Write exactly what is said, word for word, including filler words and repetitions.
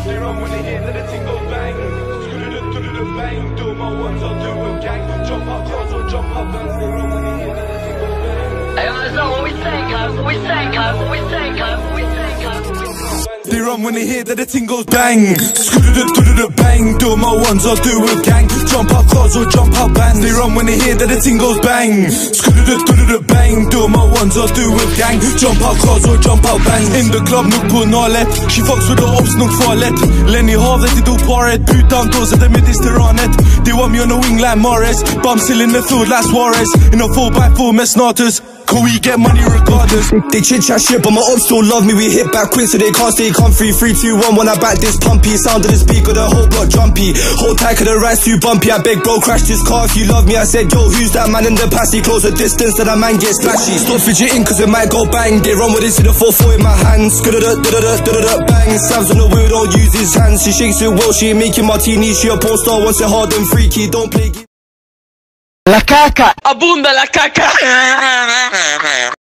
They run when they hear that the ting goes bang. Bang, do my ones, I'll do a gang. Jump up cars or jump up bands. They run when they hear that the ting goes bang. Hey, that's not what we say, guys. What we say, guys. What we say, guys. What we say, guys. They run when they hear that the ting goes bang. Bang, do my ones, I'll do a gang. Jump up cars or jump up bands. They run when they hear that the ting goes bang. Bang, do my ones, I'll do a gang. Jump up cars or jump up bands. In the club, nuk på nalet. She fucks with the ops, nuk farligt. Lenny havet i doparet. Putan dåset är mediterranet. They want me on the wing like Morris. Bum still in the field like Suarez. In a four by four med snatus. Can we get money regardless? They chit chat shit, but my ops still love me. We hit back quick so they can't stay comfy. Three, two, one, when I back this pumpy. Sound of the speaker, the whole block jumpy. Hold tight, cause the ride's too bumpy. I beg bro, crash this car if you love me. I said, yo, who's that man in the past? He close the distance, so that man gets splashy. Stop fidgeting, cause it might go bang. They run with it, see the four four in my hands. Bang, Sam's on the wheel, don't use his hands. She shakes it well, she ain't making martinis. She a porn star, wants it hard and freaky. Don't play. La caca! Abbonda la caca!